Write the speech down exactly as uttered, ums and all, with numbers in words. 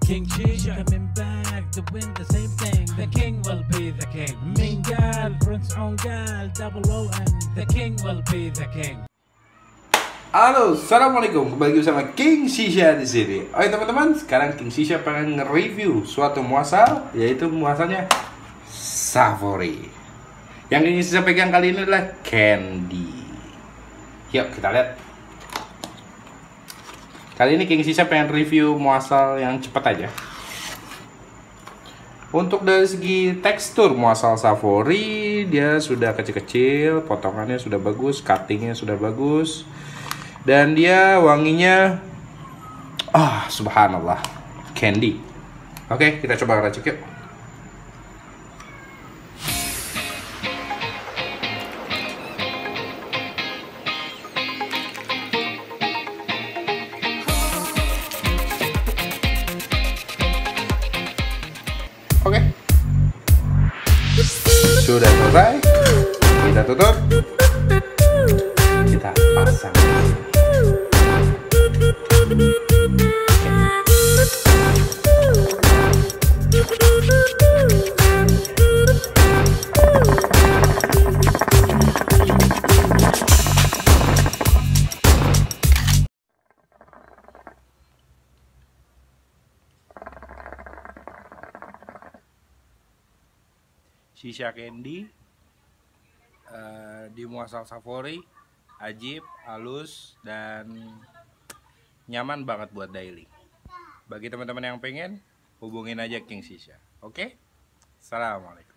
King Shisha coming back to win the same thing. The king will be the king. Mingal, Prince Ongal, Double O N. The king will be the king. Halo, assalamualaikum. Kembali bersama King Shisha di sini. Oke teman-teman, sekarang King Shisha pengen nge-review suatu muasal, yaitu muasalnya Savory. Yang King Shisha pegang kali ini adalah Candy. Yuk kita lihat. Kali ini King Shisha pengen review muasal yang cepat aja. Untuk dari segi tekstur muasal Savory, dia sudah kecil-kecil, potongannya sudah bagus, cuttingnya sudah bagus, dan dia wanginya, ah subhanallah, candy. Oke, kita coba racik yuk. Oke, sudah selesai. Kita tutup. Kita pasang. Shisha Candy uh, di muasal Savory, ajib, halus, dan nyaman banget buat daily. Bagi teman-teman yang pengen, hubungin aja King Shisha. Oke? Assalamualaikum.